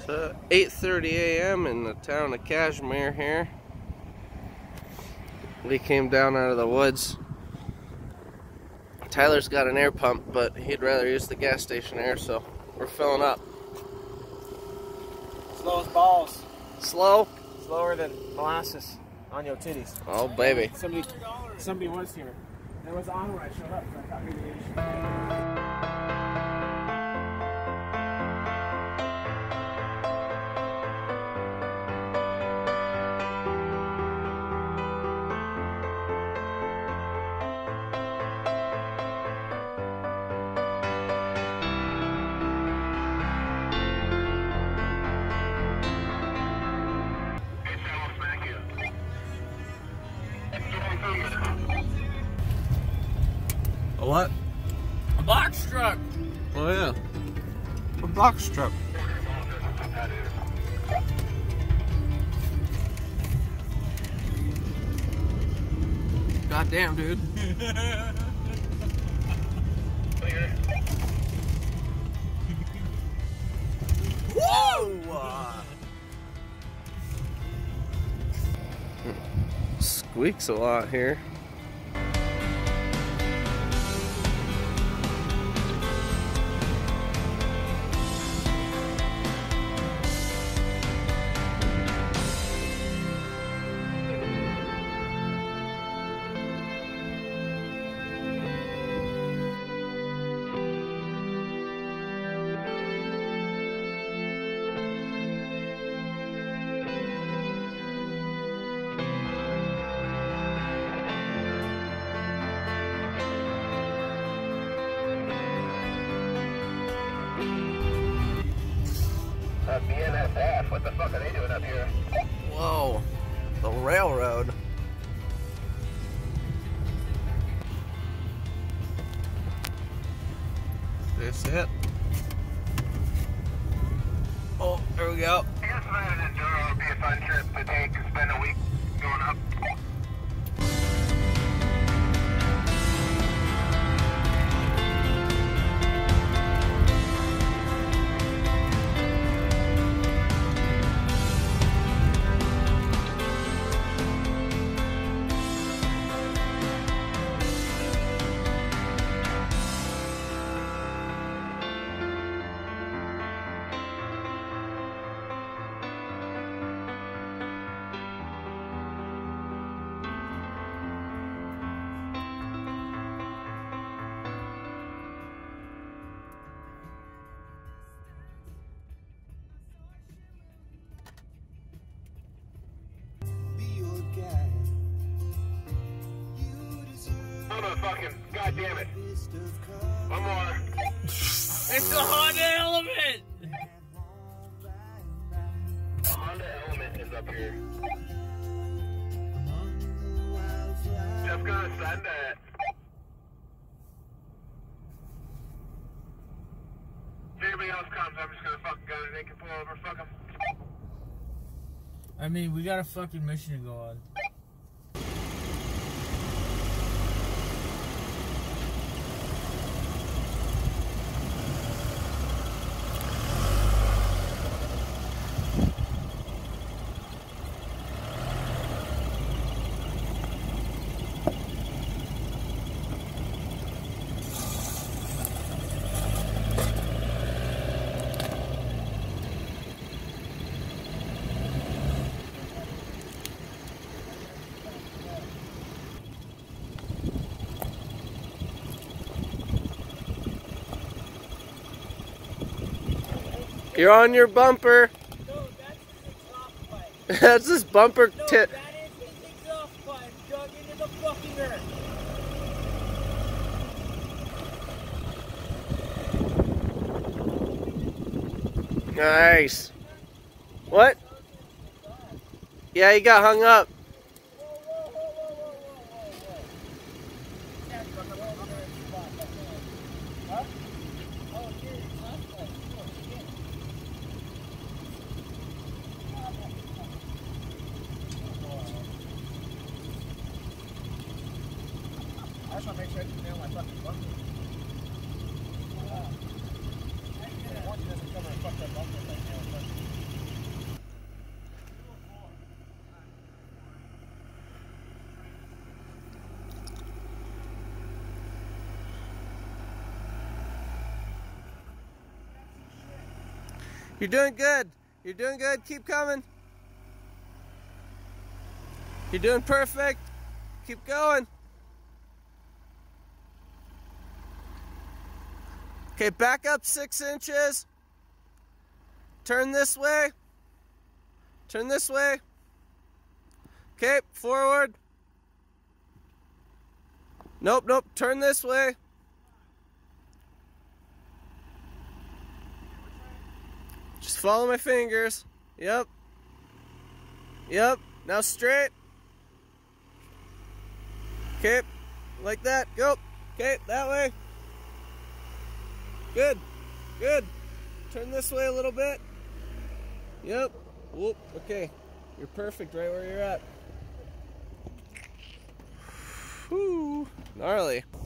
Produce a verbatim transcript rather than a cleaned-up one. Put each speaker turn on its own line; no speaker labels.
So eight thirty a m in the town of Cashmere here. We came down out of the woods. Tyler's got an air pump, but he'd rather use the gas station air, so we're filling up.
Slow as balls.
Slow?
Slower than molasses on your titties.
Oh, baby.
Somebody, somebody was here. There was on when I showed up, so I thought maybe they should.
A what?
A box truck.
Oh yeah. A box truck. Goddamn, dude. Whoa! Squeaks a lot here.
Uh, B N S F, what the fuck are they doing up here?
Whoa, the railroad. This it. Oh, there we go.
I guess if I had an Enduro, it would be a fun trip to take, spend a week going up. Fucking, God damn it. One more.
It's the Honda Element!
The Honda Element is up here. Just gonna send that. If anybody else comes, I'm just gonna fucking go and they can pull over. Fuck them.
I mean, we got a fucking mission to go on.
You're on your bumper.
No, that's his exhaust pipe.
That's his bumper
No,
tip.
that is his exhaust pipe dug into the fucking earth.
Nice. What? Yeah, he got hung up.
I just want to make sure I can nail my fucking bumper. I want you to cover a fucked up bumper like that.
You're doing good. You're doing good. Keep coming. You're doing perfect. Keep going. Okay, back up six inches. Turn this way. Turn this way. Okay, forward. Nope, nope. Turn this way. Just follow my fingers. Yep. Yep. Now straight. Okay, like that. Go. Okay, that way. Good. Good. Turn this way a little bit. Yep. Whoop. Okay. You're perfect right where you're at. Whew. Gnarly.